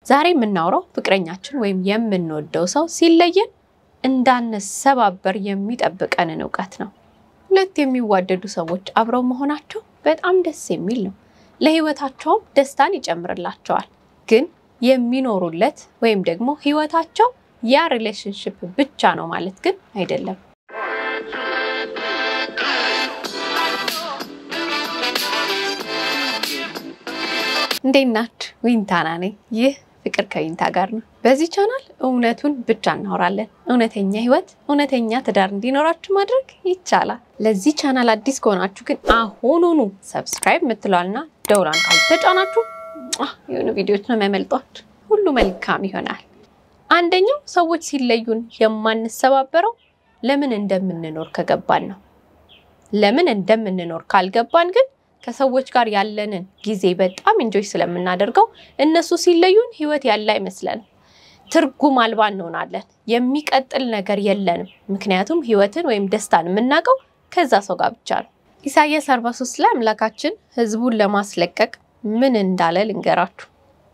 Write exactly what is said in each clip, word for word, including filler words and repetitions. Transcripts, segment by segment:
ዛሬ የምናወራው ፍቅረኛችን ወይም የምንወደው ሰው ሲለየን እንዳንሰባበር የሚጠብቀንን ዕውቀት ነው። ሁለት የሚዋደዱ ሰዎች አብረው መሆናቸው በጣም ደስ የሚል ነው። ለህይወታቸው ደስታን ይጨምርላቸዋል። ግን የሚኖሩለት ወይም ደግሞ ህይወታቸው ያ ሪሌሽንሺፕ ብቻ ነው ማለት ግን አይደለም። እንደናችሁ ዊንታና ነኝ። ይህ ፍቅር ከዊንታ ጋር ነው። በዚህ ቻናል እውነቱን ብቻ እናወራለን። እውነተኛ ህይወት፣ እውነተኛ ትዳር እንዲኖራችሁ ማድረግ ይቻላል። ለዚህ ቻናል አዲስ ከሆናችሁ ግን አሁኑኑ ሰብስክራይብ ምትሏልና ደውላን ካልተጫናችሁ አህ የሆነ ቪዲዮዎች ነው የሚያመልጧችሁ። ሁሉ መልካም ይሆናል። አንደኛው ሰዎች ሲለዩን የማንሰባበረው ለምን እንደምንኖር ከገባን ነው። ለምን እንደምንኖር ካልገባን ግን ከሰዎች ጋር ያለንን ጊዜ በጣም ኢንጆይ ስለምናደርገው እነሱ ሲለዩን ህይወት ያለ አይመስለን። ትርጉም አልባ እንሆናለን። የሚቀጥል ነገር የለንም። ምክንያቱም ህይወትን ወይም ደስታን የምናቀው ከዛ ሰው ጋር ብቻ ነው። ኢሳይያስ አርባ ሶስት ላይ አምላካችን ህዝቡን ለማስለቀቅ ምን እንዳለ ልንገራችሁ።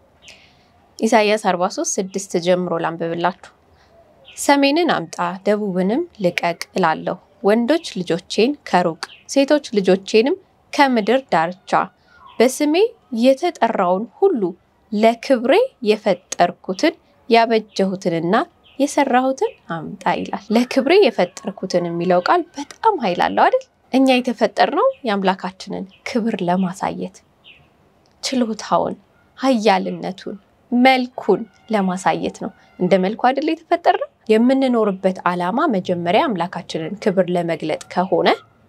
ኢሳይያስ አርባ ሶስት ስድስት ጀምሮ ላንብብላችሁ። ሰሜንን አምጣ ደቡብንም ልቀቅ እላለሁ። ወንዶች ልጆቼን ከሩቅ ሴቶች ልጆቼንም ከምድር ዳርቻ በስሜ የተጠራውን ሁሉ ለክብሬ የፈጠርኩትን ያበጀሁትንና የሰራሁትን አምጣ ይላል። ለክብሬ የፈጠርኩትን የሚለው ቃል በጣም ኃይል አለው አይደል? እኛ የተፈጠርነው የአምላካችንን ክብር ለማሳየት ችሎታውን፣ ኃያልነቱን፣ መልኩን ለማሳየት ነው። እንደ መልኩ አይደል የተፈጠርነው? የምንኖርበት ዓላማ መጀመሪያ አምላካችንን ክብር ለመግለጥ ከሆነ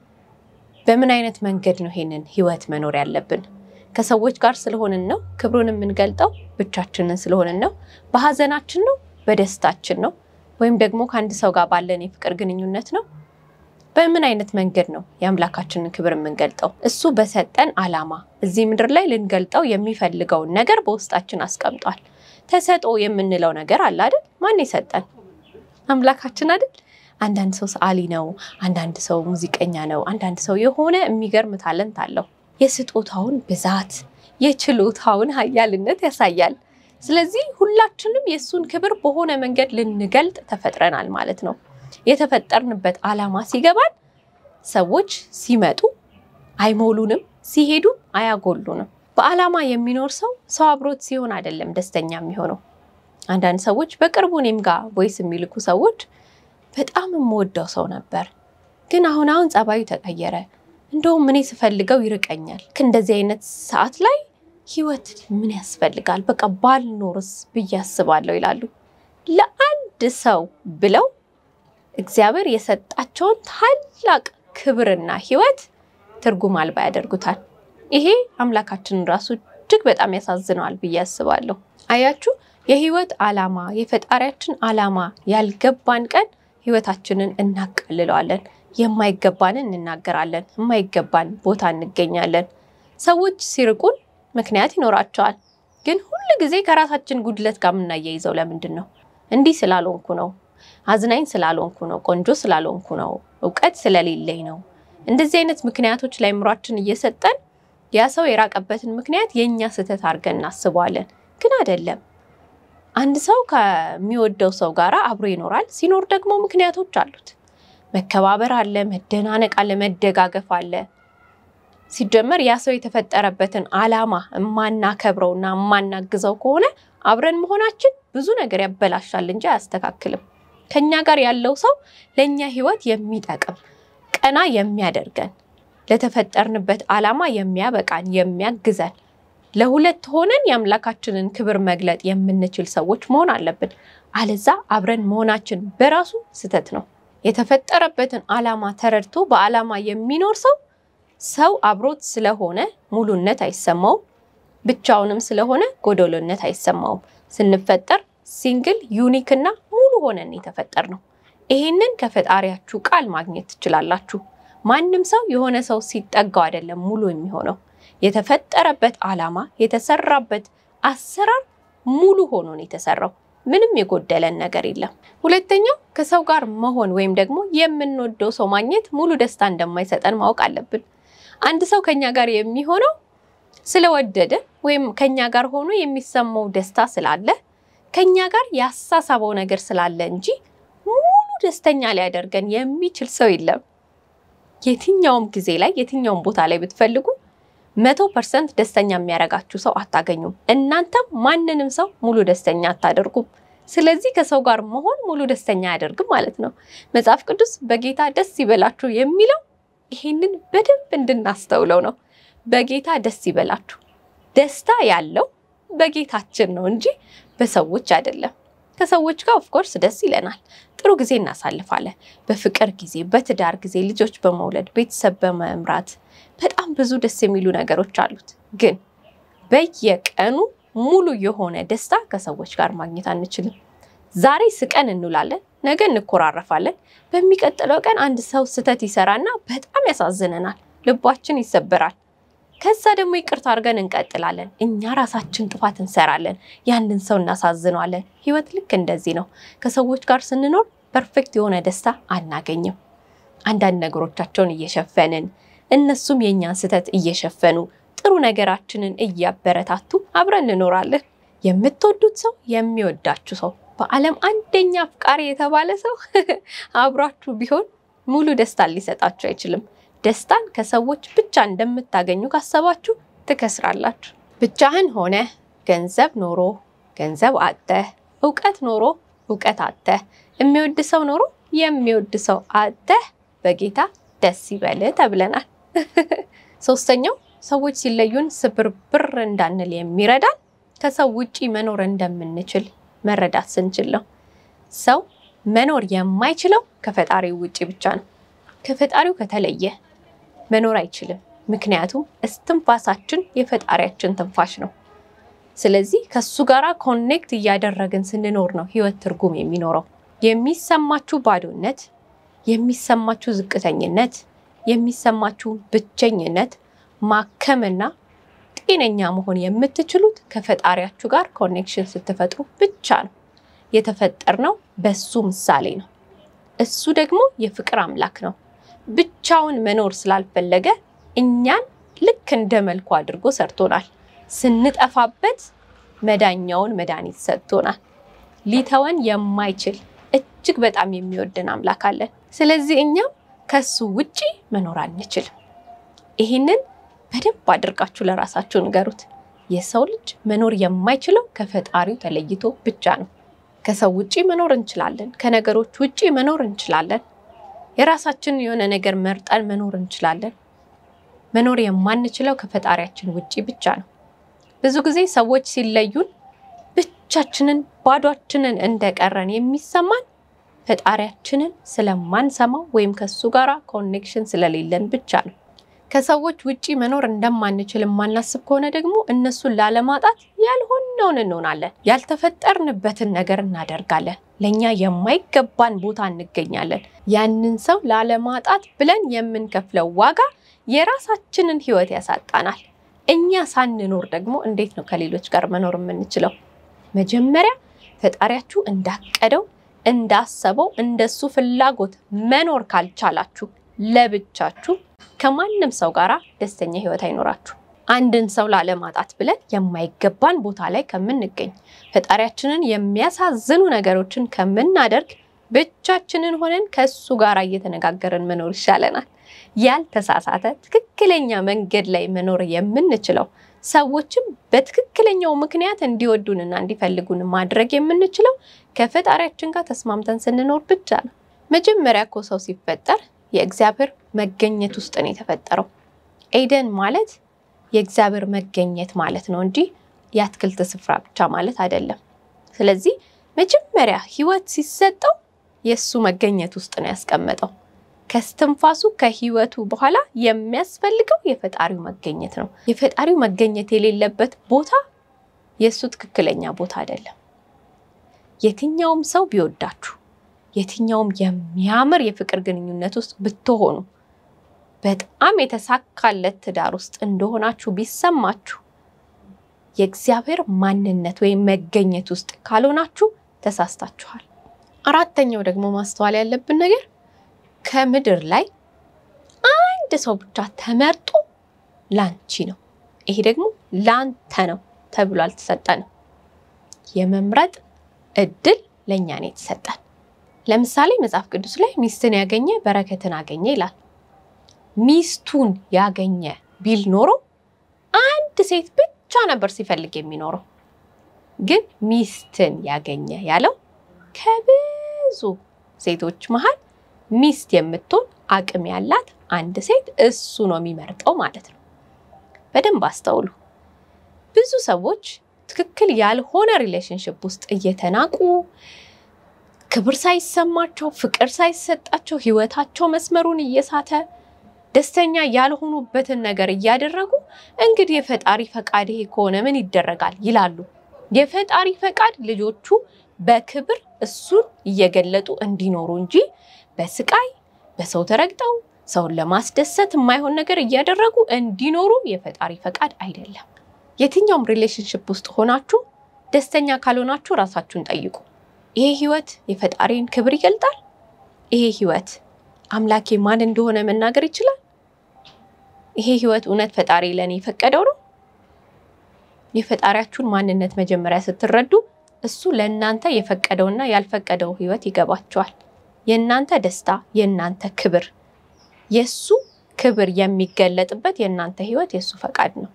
በምን አይነት መንገድ ነው ይሄንን ህይወት መኖር ያለብን? ከሰዎች ጋር ስለሆነን ነው ክብሩን የምንገልጠው? ብቻችንን ስለሆነን ነው? በሐዘናችን ነው? በደስታችን ነው? ወይም ደግሞ ከአንድ ሰው ጋር ባለን የፍቅር ግንኙነት ነው? በምን አይነት መንገድ ነው የአምላካችንን ክብር የምንገልጠው? እሱ በሰጠን ዓላማ እዚህ ምድር ላይ ልንገልጠው የሚፈልገውን ነገር በውስጣችን አስቀምጧል። ተሰጦ የምንለው ነገር አለ አይደል? ማን የሰጠን? አምላካችን አይደል? አንዳንድ ሰው ሰዓሊ ነው፣ አንዳንድ ሰው ሙዚቀኛ ነው፣ አንዳንድ ሰው የሆነ የሚገርም ታለንት አለው። የስጦታውን ብዛት የችሎታውን ኃያልነት ያሳያል። ስለዚህ ሁላችንም የሱን ክብር በሆነ መንገድ ልንገልጥ ተፈጥረናል ማለት ነው። የተፈጠርንበት ዓላማ ሲገባን ሰዎች ሲመጡ አይሞሉንም፣ ሲሄዱ አያጎሉንም። በዓላማ የሚኖር ሰው ሰው አብሮት ሲሆን አይደለም ደስተኛ የሚሆነው። አንዳንድ ሰዎች በቅርቡ እኔም ጋር ቮይስ የሚልኩ ሰዎች በጣም የምወደው ሰው ነበር፣ ግን አሁን አሁን ጸባዩ ተቀየረ፣ እንደውም እኔ ስፈልገው ይርቀኛል። ከእንደዚህ አይነት ሰዓት ላይ ህይወት ምን ያስፈልጋል? በቃ ባልኖርስ ብዬ አስባለሁ ይላሉ። ለአንድ ሰው ብለው እግዚአብሔር የሰጣቸውን ታላቅ ክብርና ህይወት ትርጉም አልባ ያደርጉታል። ይሄ አምላካችንን ራሱ እጅግ በጣም ያሳዝነዋል ብዬ አስባለሁ። አያችሁ፣ የህይወት ዓላማ የፈጣሪያችን ዓላማ ያልገባን ቀን ህይወታችንን እናቀልለዋለን። የማይገባንን እንናገራለን፣ የማይገባን ቦታ እንገኛለን። ሰዎች ሲርቁን ምክንያት ይኖራቸዋል። ግን ሁሉ ጊዜ ከራሳችን ጉድለት ጋር ምናያይዘው ለምንድን ነው? እንዲህ ስላልሆንኩ ነው፣ አዝናኝ ስላልሆንኩ ነው፣ ቆንጆ ስላልሆንኩ ነው፣ ዕውቀት ስለሌለኝ ነው። እንደዚህ አይነት ምክንያቶች ላይ ምሯችን እየሰጠን ያ ሰው የራቀበትን ምክንያት የኛ ስህተት አድርገን እናስባለን። ግን አይደለም። አንድ ሰው ከሚወደው ሰው ጋር አብሮ ይኖራል። ሲኖር ደግሞ ምክንያቶች አሉት። መከባበር አለ፣ መደናነቅ አለ፣ መደጋገፍ አለ። ሲጀመር ያ ሰው የተፈጠረበትን ዓላማ ማናከብረውና ማናግዘው ከሆነ አብረን መሆናችን ብዙ ነገር ያበላሻል እንጂ አያስተካክልም። ከኛ ጋር ያለው ሰው ለኛ ህይወት የሚጠቅም ቀና የሚያደርገን ለተፈጠርንበት ዓላማ የሚያበቃን የሚያግዘን ለሁለት ሆነን የአምላካችንን ክብር መግለጥ የምንችል ሰዎች መሆን አለብን። አለዛ አብረን መሆናችን በራሱ ስህተት ነው። የተፈጠረበትን ዓላማ ተረድቶ በዓላማ የሚኖር ሰው ሰው አብሮት ስለሆነ ሙሉነት አይሰማው፣ ብቻውንም ስለሆነ ጎዶሎነት አይሰማው። ስንፈጠር ሲንግል ዩኒክና ሙሉ ሆነን የተፈጠርነው። ይሄንን ከፈጣሪያችሁ ቃል ማግኘት ትችላላችሁ። ማንንም ሰው የሆነ ሰው ሲጠጋው አይደለም ሙሉ የሚሆነው። የተፈጠረበት ዓላማ የተሰራበት አሰራር ሙሉ ሆኖ ነው የተሰራው። ምንም የጎደለን ነገር የለም። ሁለተኛው ከሰው ጋር መሆን ወይም ደግሞ የምንወደው ሰው ማግኘት ሙሉ ደስታ እንደማይሰጠን ማወቅ አለብን። አንድ ሰው ከኛ ጋር የሚሆነው ስለወደደ ወይም ከኛ ጋር ሆኖ የሚሰማው ደስታ ስላለ ከኛ ጋር ያሳሳበው ነገር ስላለ እንጂ ሙሉ ደስተኛ ሊያደርገን የሚችል ሰው የለም። የትኛውም ጊዜ ላይ የትኛውም ቦታ ላይ ብትፈልጉ መቶ ፐርሰንት ደስተኛ የሚያረጋችሁ ሰው አታገኙም። እናንተም ማንንም ሰው ሙሉ ደስተኛ አታደርጉም። ስለዚህ ከሰው ጋር መሆን ሙሉ ደስተኛ ያደርግም ማለት ነው። መጽሐፍ ቅዱስ በጌታ ደስ ይበላችሁ የሚለው ይሄንን በደንብ እንድናስተውለው ነው። በጌታ ደስ ይበላችሁ። ደስታ ያለው በጌታችን ነው እንጂ በሰዎች አይደለም። ከሰዎች ጋር ኦፍ ኮርስ ደስ ይለናል። ጥሩ ጊዜ እናሳልፋለን። በፍቅር ጊዜ፣ በትዳር ጊዜ፣ ልጆች በመውለድ፣ ቤተሰብ በመምራት በጣም ብዙ ደስ የሚሉ ነገሮች አሉት። ግን በየቀኑ ሙሉ የሆነ ደስታ ከሰዎች ጋር ማግኘት አንችልም። ዛሬ ስቀን እንውላለን፣ ነገ እንኮራረፋለን። በሚቀጥለው ቀን አንድ ሰው ስተት ይሰራና በጣም ያሳዝነናል፣ ልባችን ይሰበራል። ከዛ ደግሞ ይቅርታ አድርገን እንቀጥላለን። እኛ ራሳችን ጥፋት እንሰራለን፣ ያንን ሰው እናሳዝነዋለን። ህይወት ልክ እንደዚህ ነው። ከሰዎች ጋር ስንኖር ፐርፌክት የሆነ ደስታ አናገኝም። አንዳንድ ነገሮቻቸውን እየሸፈንን እነሱም የኛን ስተት እየሸፈኑ ጥሩ ነገራችንን እያበረታቱ አብረን እንኖራለን። የምትወዱት ሰው የሚወዳችሁ ሰው በዓለም አንደኛ አፍቃሪ የተባለ ሰው አብራችሁ ቢሆን ሙሉ ደስታ ሊሰጣችሁ አይችልም። ደስታን ከሰዎች ብቻ እንደምታገኙ ካሰባችሁ ትከስራላችሁ። ብቻህን ሆነ ገንዘብ ኖሮ ገንዘብ አጥተህ፣ ዕውቀት ኖሮ ዕውቀት አጥተህ፣ የሚወድ ሰው ኖሮ የሚወድ ሰው አጥተህ በጌታ ደስ ይበልህ ተብለናል። ሶስተኛው ሰዎች ሲለዩን ስብርብር እንዳንል የሚረዳን ከሰው ውጪ መኖር እንደምንችል መረዳት ስንችል ነው። ሰው መኖር የማይችለው ከፈጣሪው ውጪ ብቻ ነው። ከፈጣሪው ከተለየ መኖር አይችልም። ምክንያቱም እስትንፋሳችን የፈጣሪያችን ትንፋሽ ነው። ስለዚህ ከሱ ጋራ ኮኔክት እያደረግን ስንኖር ነው ህይወት ትርጉም የሚኖረው። የሚሰማችሁ ባዶነት፣ የሚሰማችሁ ዝቅተኝነት፣ የሚሰማችሁ ብቸኝነት ማከምና ጤነኛ መሆን የምትችሉት ከፈጣሪያችሁ ጋር ኮኔክሽን ስትፈጥሩ ብቻ ነው። የተፈጠርነው በሱ ምሳሌ ነው። እሱ ደግሞ የፍቅር አምላክ ነው። ብቻውን መኖር ስላልፈለገ እኛን ልክ እንደ መልኩ አድርጎ ሰርቶናል። ስንጠፋበት መዳኛውን መድኃኒት ሰጥቶናል። ሊተወን የማይችል እጅግ በጣም የሚወደን አምላክ አለን። ስለዚህ እኛም ከሱ ውጪ መኖር አንችልም። ይሄንን በደንብ አድርጋችሁ ለራሳችሁ ንገሩት። የሰው ልጅ መኖር የማይችለው ከፈጣሪው ተለይቶ ብቻ ነው። ከሰው ውጪ መኖር እንችላለን። ከነገሮች ውጪ መኖር እንችላለን። የራሳችን የሆነ ነገር መርጠን መኖር እንችላለን። መኖር የማንችለው ከፈጣሪያችን ውጪ ብቻ ነው። ብዙ ጊዜ ሰዎች ሲለዩን ብቻችንን ባዶአችንን እንደቀረን የሚሰማን ፈጣሪያችንን ስለማንሰማው ወይም ከሱ ጋራ ኮኔክሽን ስለሌለን ብቻ ነው። ከሰዎች ውጪ መኖር እንደማንችል ማናስብ ከሆነ ደግሞ እነሱን ላለማጣት ያልሆነውን እንሆናለን። ያልተፈጠርንበትን ነገር እናደርጋለን። ለኛ የማይገባን ቦታ እንገኛለን። ያንን ሰው ላለማጣት ብለን የምንከፍለው ዋጋ የራሳችንን ህይወት ያሳጣናል። እኛ ሳንኖር ደግሞ እንዴት ነው ከሌሎች ጋር መኖር የምንችለው? መጀመሪያ ፈጣሪያችሁ እንዳቀደው እንዳሰበው እንደሱ ፍላጎት መኖር ካልቻላችሁ ለብቻችሁ ከማንም ሰው ጋራ ደስተኛ ህይወት አይኖራችሁ። አንድን ሰው ላለማጣት ብለን የማይገባን ቦታ ላይ ከምንገኝ ፈጣሪያችንን የሚያሳዝኑ ነገሮችን ከምናደርግ ብቻችንን ሆነን ከሱ ጋራ እየተነጋገርን መኖር ይሻለናል። ያልተሳሳተ ትክክለኛ መንገድ ላይ መኖር የምንችለው ሰዎችም በትክክለኛው ምክንያት እንዲወዱንና እንዲፈልጉን ማድረግ የምንችለው ከፈጣሪያችን ጋር ተስማምተን ስንኖር ብቻ ነው። መጀመሪያ እኮ ሰው ሲፈጠር የእግዚአብሔር መገኘት ውስጥ ነው የተፈጠረው። ኤደን ማለት የእግዚአብሔር መገኘት ማለት ነው እንጂ የአትክልት ስፍራ ብቻ ማለት አይደለም። ስለዚህ መጀመሪያ ህይወት ሲሰጠው የሱ መገኘት ውስጥ ነው ያስቀመጠው። ከስትንፋሱ ከህይወቱ በኋላ የሚያስፈልገው የፈጣሪው መገኘት ነው። የፈጣሪው መገኘት የሌለበት ቦታ የሱ ትክክለኛ ቦታ አይደለም። የትኛውም ሰው ቢወዳችሁ የትኛውም የሚያምር የፍቅር ግንኙነት ውስጥ ብትሆኑ በጣም የተሳካለት ትዳር ውስጥ እንደሆናችሁ ቢሰማችሁ የእግዚአብሔር ማንነት ወይ መገኘት ውስጥ ካልሆናችሁ ተሳስታችኋል። አራተኛው ደግሞ ማስተዋል ያለብን ነገር ከምድር ላይ አንድ ሰው ብቻ ተመርጦ ላንቺ ነው ይሄ ደግሞ ላንተ ነው ተብሎ አልተሰጠንም። የመምረጥ እድል ለኛ ነው የተሰጠን። ለምሳሌ መጽሐፍ ቅዱስ ላይ ሚስትን ያገኘ በረከትን አገኘ ይላል። ሚስቱን ያገኘ ቢል ኖሮ አንድ ሴት ብቻ ነበር ሲፈልግ የሚኖረው። ግን ሚስትን ያገኘ ያለው ከብዙ ሴቶች መሃል ሚስት የምትሆን አቅም ያላት አንድ ሴት እሱ ነው የሚመርጠው ማለት ነው። በደንብ አስተውሉ። ብዙ ሰዎች ትክክል ያልሆነ ሪሌሽንሺፕ ውስጥ እየተናቁ ክብር ሳይሰማቸው ፍቅር ሳይሰጣቸው ህይወታቸው መስመሩን እየሳተ ደስተኛ ያልሆኑበትን ነገር እያደረጉ እንግዲህ የፈጣሪ ፈቃድ ይሄ ከሆነ ምን ይደረጋል ይላሉ። የፈጣሪ ፈቃድ ልጆቹ በክብር እሱን እየገለጡ እንዲኖሩ እንጂ በስቃይ በሰው ተረግጠው ሰውን ለማስደሰት የማይሆን ነገር እያደረጉ እንዲኖሩ የፈጣሪ ፈቃድ አይደለም። የትኛውም ሪሌሽንሺፕ ውስጥ ሆናችሁ ደስተኛ ካልሆናችሁ ራሳችሁን ጠይቁ። ይሄ ህይወት የፈጣሪን ክብር ይገልጣል? ይሄ ህይወት አምላኬ ማን እንደሆነ መናገር ይችላል? ይሄ ህይወት እውነት ፈጣሪ ለኔ ፈቀደው ነው? የፈጣሪያችሁን ማንነት መጀመሪያ ስትረዱ እሱ ለእናንተ የፈቀደውና ያልፈቀደው ህይወት ይገባችኋል። የእናንተ ደስታ፣ የእናንተ ክብር፣ የሱ ክብር የሚገለጥበት የእናንተ ህይወት የሱ ፈቃድ ነው።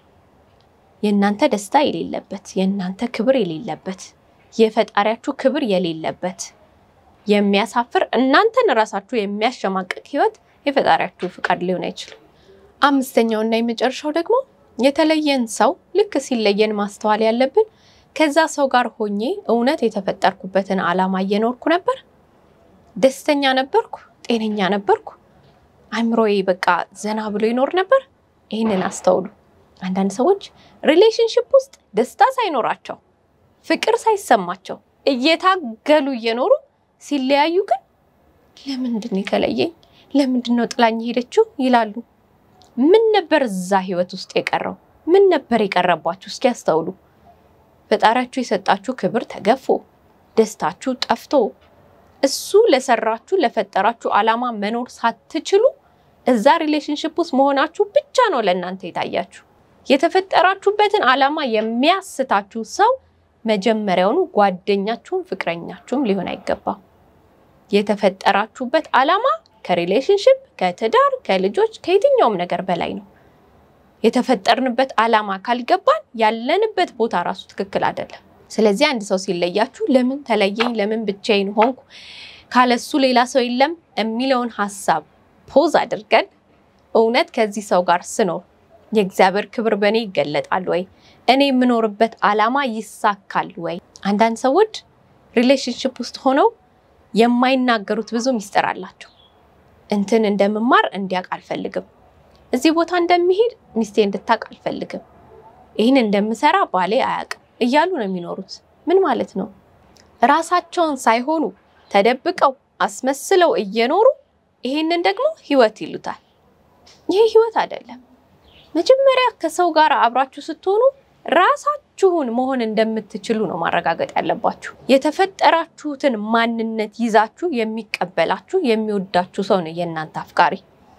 የእናንተ ደስታ የሌለበት፣ የእናንተ ክብር የሌለበት፣ የፈጣሪያችሁ ክብር የሌለበት የሚያሳፍር እናንተን ራሳችሁ የሚያሸማቅቅ ህይወት የፈጣሪያችሁ ፈቃድ ሊሆን አይችልም። አምስተኛውና የመጨረሻው ደግሞ የተለየን ሰው ልክ ሲለየን ማስተዋል ያለብን ከዛ ሰው ጋር ሆኜ እውነት የተፈጠርኩበትን ዓላማ እየኖርኩ ነበር? ደስተኛ ነበርኩ? ጤነኛ ነበርኩ? አእምሮዬ በቃ ዘና ብሎ ይኖር ነበር? ይሄንን አስተውሉ። አንዳንድ ሰዎች ሪሌሽንሺፕ ውስጥ ደስታ ሳይኖራቸው ፍቅር ሳይሰማቸው እየታገሉ እየኖሩ ሲለያዩ ግን ለምንድን ነው የተለየኝ? ለምንድን ነው ጥላኝ ሄደችው ይላሉ። ምን ነበር እዛ ህይወት ውስጥ የቀረው? ምን ነበር የቀረባችሁ? እስኪ አስተውሉ። ፈጣሪያችሁ የሰጣችሁ ክብር ተገፎ ደስታችሁ ጠፍቶ እሱ ለሰራችሁ ለፈጠራችሁ ዓላማ መኖር ሳትችሉ እዛ ሪሌሽንሺፕ ውስጥ መሆናችሁ ብቻ ነው ለእናንተ የታያችሁ። የተፈጠራችሁበትን ዓላማ የሚያስታችሁ ሰው መጀመሪያውኑ ጓደኛችሁም ፍቅረኛችሁም ሊሆን አይገባም። የተፈጠራችሁበት ዓላማ ከሪሌሽንሺፕ ከትዳር ከልጆች ከየትኛውም ነገር በላይ ነው። የተፈጠርንበት ዓላማ ካልገባን ያለንበት ቦታ ራሱ ትክክል አይደለም። ስለዚህ አንድ ሰው ሲለያችሁ ለምን ተለየኝ ለምን ብቻዬን ሆንኩ ካለሱ ሌላ ሰው የለም የሚለውን ሐሳብ ፖዝ አድርገን እውነት ከዚህ ሰው ጋር ስኖር የእግዚአብሔር ክብር በኔ ይገለጣል ወይ? እኔ የምኖርበት ዓላማ ይሳካል ወይ? አንዳንድ ሰዎች ሪሌሽንሺፕ ውስጥ ሆነው የማይናገሩት ብዙ ሚስጥር አላቸው። እንትን እንደምማር እንዲያውቅ አልፈልግም፣ እዚህ ቦታ እንደምሄድ ሚስቴ እንድታውቅ አልፈልግም፣ ይሄን እንደምሰራ ባሌ አያውቅም እያሉ ነው የሚኖሩት። ምን ማለት ነው? ራሳቸውን ሳይሆኑ ተደብቀው አስመስለው እየኖሩ ይሄንን ደግሞ ህይወት ይሉታል። ይሄ ህይወት አይደለም። መጀመሪያ ከሰው ጋር አብራችሁ ስትሆኑ ራሳችሁን መሆን እንደምትችሉ ነው ማረጋገጥ ያለባችሁ። የተፈጠራችሁትን ማንነት ይዛችሁ የሚቀበላችሁ የሚወዳችሁ ሰው ነው የእናንተ አፍቃሪ።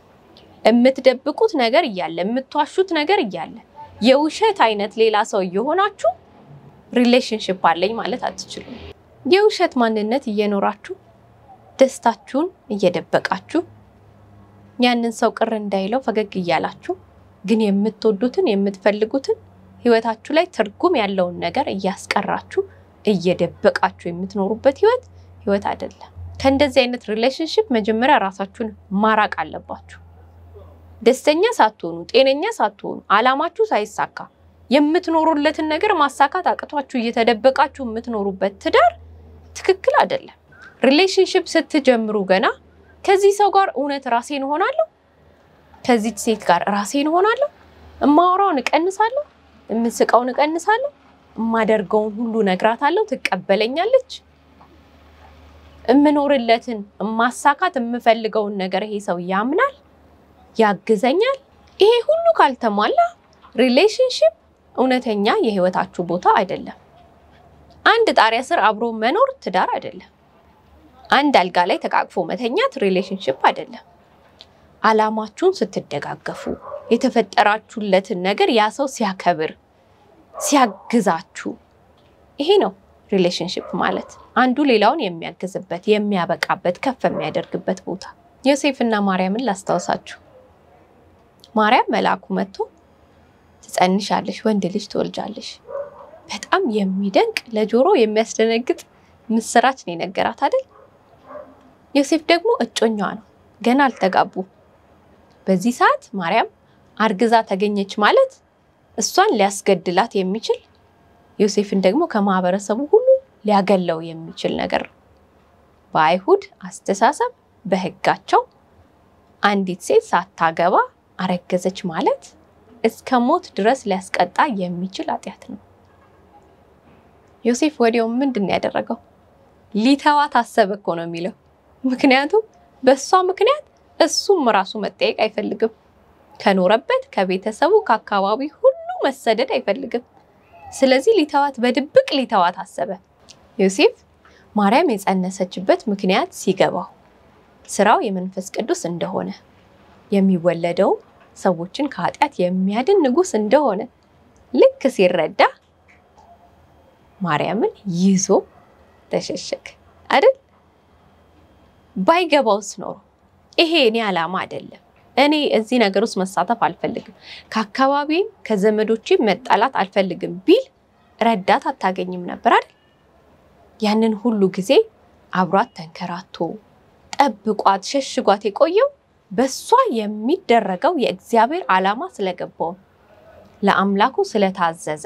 የምትደብቁት ነገር እያለ የምትዋሹት ነገር እያለ የውሸት አይነት ሌላ ሰው እየሆናችሁ ሪሌሽንሺፕ አለኝ ማለት አትችሉም። የውሸት ማንነት እየኖራችሁ ደስታችሁን እየደበቃችሁ ያንን ሰው ቅር እንዳይለው ፈገግ እያላችሁ ግን የምትወዱትን የምትፈልጉትን ህይወታችሁ ላይ ትርጉም ያለውን ነገር እያስቀራችሁ እየደበቃችሁ የምትኖሩበት ህይወት ህይወት አይደለም። ከእንደዚህ አይነት ሪሌሽንሺፕ መጀመሪያ ራሳችሁን ማራቅ አለባችሁ። ደስተኛ ሳትሆኑ ጤነኛ ሳትሆኑ ዓላማችሁ ሳይሳካ የምትኖሩለትን ነገር ማሳካት አቅቷችሁ እየተደበቃችሁ የምትኖሩበት ትዳር ትክክል አይደለም። ሪሌሽንሺፕ ስትጀምሩ ገና ከዚህ ሰው ጋር እውነት ራሴን ሆናለሁ፣ ከዚህ ሴት ጋር ራሴን ሆናለሁ፣ እማወራውን እቀንሳለሁ፣ እምስቀውን እቀንሳለሁ፣ እማደርገውን ሁሉ ነግራታለሁ፣ ትቀበለኛለች፣ እምኖርለትን ማሳካት የምፈልገውን ነገር ይሄ ሰው ያምናል ያግዘኛል። ይሄ ሁሉ ካልተሟላ ሪሌሽንሺፕ እውነተኛ የህይወታችሁ ቦታ አይደለም። አንድ ጣሪያ ስር አብሮ መኖር ትዳር አይደለም። አንድ አልጋ ላይ ተቃቅፎ መተኛት ሪሌሽንሺፕ አይደለም። ዓላማችሁን ስትደጋገፉ የተፈጠራችሁለትን ነገር ያ ሰው ሲያከብር ሲያግዛችሁ ይሄ ነው ሪሌሽንሺፕ ማለት አንዱ ሌላውን የሚያግዝበት የሚያበቃበት ከፍ የሚያደርግበት ቦታ ዮሴፍና ማርያምን ላስታውሳችሁ ማርያም መልአኩ መጥቶ ትጸንሻለሽ ወንድ ልጅ ትወልጃለሽ በጣም የሚደንቅ ለጆሮ የሚያስደነግጥ ምስራች ነው ነገራት አይደል ዮሴፍ ደግሞ እጮኛዋ ነው ገና አልተጋቡ በዚህ ሰዓት ማርያም አርግዛ ተገኘች ማለት እሷን ሊያስገድላት የሚችል ዮሴፍን ደግሞ ከማህበረሰቡ ሁሉ ሊያገለው የሚችል ነገር በአይሁድ አስተሳሰብ በህጋቸው አንዲት ሴት ሳታገባ አረገዘች ማለት እስከ ሞት ድረስ ሊያስቀጣ የሚችል ኃጢያት ነው ዮሴፍ ወዲያው ምንድነው ያደረገው ሊተዋት አሰበ እኮ ነው የሚለው ምክንያቱም በሷ ምክንያት እሱም ራሱ መጠየቅ አይፈልግም ከኖረበት ከቤተሰቡ ከአካባቢ ሁሉ መሰደድ አይፈልግም ስለዚህ ሊተዋት በድብቅ ሊተዋት አሰበ ዮሴፍ ማርያም የጸነሰችበት ምክንያት ሲገባው ስራው የመንፈስ ቅዱስ እንደሆነ የሚወለደው ሰዎችን ከኃጢያት የሚያድን ንጉስ እንደሆነ ልክ ሲረዳ ማርያምን ይዞ ተሸሸከ አይደል ባይገባውስ ኖሮ ይሄ እኔ ዓላማ አይደለም እኔ እዚህ ነገር ውስጥ መሳተፍ አልፈልግም ከአካባቢም ከዘመዶችም መጣላት አልፈልግም ቢል ረዳት አታገኝም ነበር አይደል ያንን ሁሉ ጊዜ አብሯት ተንከራቶ ጠብቋት ሸሽጓት የቆየው በሷ የሚደረገው የእግዚአብሔር ዓላማ ስለገባው ለአምላኩ ስለታዘዘ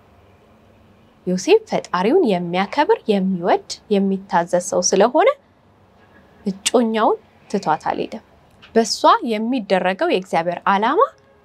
ዮሴፍ ፈጣሪውን የሚያከብር የሚወድ የሚታዘዝ ሰው ስለሆነ እጮኛውን ትቷት አልሄደም በሷ የሚደረገው የእግዚአብሔር ዓላማ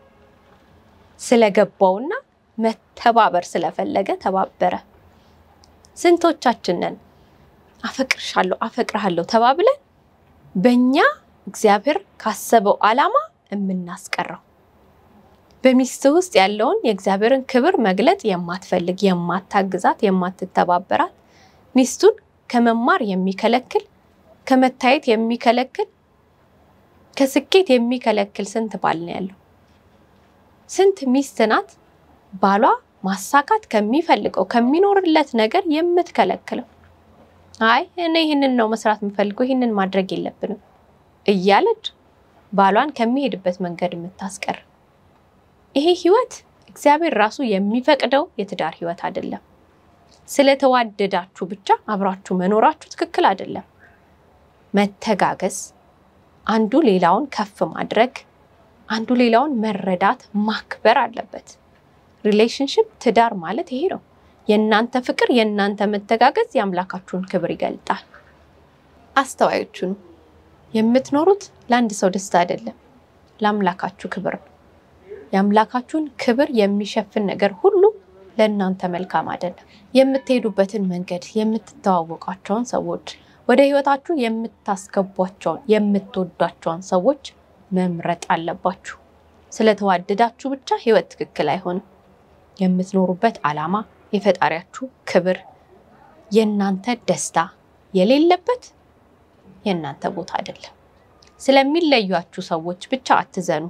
ስለገባውና መተባበር ስለፈለገ ተባበረ ስንቶቻችንን አፈቅርሻለሁ አፈቅርሃለሁ ተባብለን በእኛ እግዚአብሔር ካሰበው ዓላማ እምናስቀረው በሚስት ውስጥ ያለውን የእግዚአብሔርን ክብር መግለጥ የማትፈልግ የማታግዛት የማትተባበራት ሚስቱን ከመማር የሚከለክል ከመታየት የሚከለክል ከስኬት የሚከለክል ስንት ባል ነው ያለው ስንት ሚስት ናት ባሏ ማሳካት ከሚፈልገው ከሚኖርለት ነገር የምትከለክለው አይ እኔ ይሄንን ነው መስራት የምፈልገው ይሄንን ማድረግ የለብንም እያለች ባሏን ከሚሄድበት መንገድ የምታስቀር ይሄ ህይወት እግዚአብሔር ራሱ የሚፈቅደው የትዳር ህይወት አይደለም ስለተዋደዳችሁ ብቻ አብራችሁ መኖራችሁ ትክክል አይደለም መተጋገስ አንዱ ሌላውን ከፍ ማድረግ አንዱ ሌላውን መረዳት ማክበር አለበት ሪሌሽንሺፕ ትዳር ማለት ይሄ ነው የናንተ ፍቅር የናንተ መተጋገዝ ያምላካችሁን ክብር ይገልጣል አስተዋዮቹ የምትኖሩት ለአንድ ሰው ደስታ አይደለም ለአምላካችሁ ክብር ያምላካችሁን ክብር የሚሸፍን ነገር ሁሉ ለናንተ መልካም አይደለም የምትሄዱበትን መንገድ የምትተዋወቋቸውን ሰዎች ወደ ህይወታችሁ የምታስገቧቸው የምትወዷቸው ሰዎች መምረጥ አለባችሁ ስለተዋደዳችሁ ብቻ ህይወት ትክክል አይሆንም የምትኖሩበት ዓላማ የፈጣሪያችሁ ክብር የናንተ ደስታ የሌለበት የናንተ ቦታ አይደለም ስለሚለዩአችሁ ሰዎች ብቻ አትዘኑ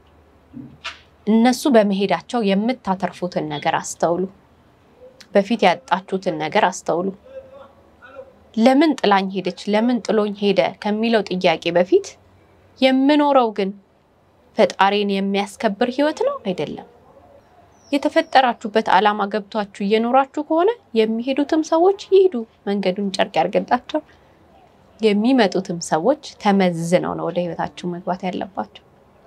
እነሱ በመሄዳቸው የምታተርፉትን ነገር አስተውሉ በፊት ያጣችሁትን ነገር አስተውሉ ለምን ጥላኝ ሄደች ለምን ጥሎኝ ሄደ ከሚለው ጥያቄ በፊት የምኖረው ግን ፈጣሪን የሚያስከብር ህይወት ነው አይደለም የተፈጠራችሁበት ዓላማ ገብቷችሁ እየኖራችሁ ከሆነ የሚሄዱትም ሰዎች ይሄዱ መንገዱን ጨርቅ ያርገላቸው የሚመጡትም ሰዎች ተመዝነው ነው ወደ ህይወታችሁ መግባት ያለባቸው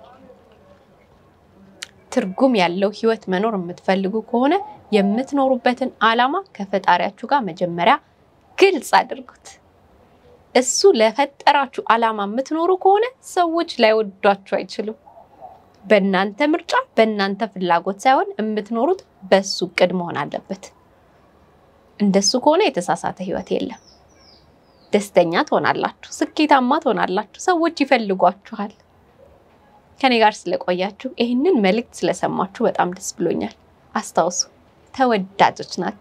ትርጉም ያለው ህይወት መኖር የምትፈልጉ ከሆነ የምትኖሩበትን ዓላማ ከፈጣሪያችሁ ጋር መጀመሪያ ግልጽ አድርጉት እሱ ለፈጠራችሁ ዓላማ የምትኖሩ ከሆነ ሰዎች ላይወዷችሁ አይችሉም በእናንተ ምርጫ በእናንተ ፍላጎት ሳይሆን የምትኖሩት በሱ ቅድ መሆን አለበት እንደሱ ከሆነ የተሳሳተ ህይወት የለም ደስተኛ ትሆናላችሁ ስኬታማ ትሆናላችሁ ሰዎች ይፈልጓችኋል ከኔ ጋር ስለቆያችሁ ይሄንን መልእክት ስለሰማችሁ በጣም ደስ ብሎኛል አስታውሱ ተወዳጆች ናችሁ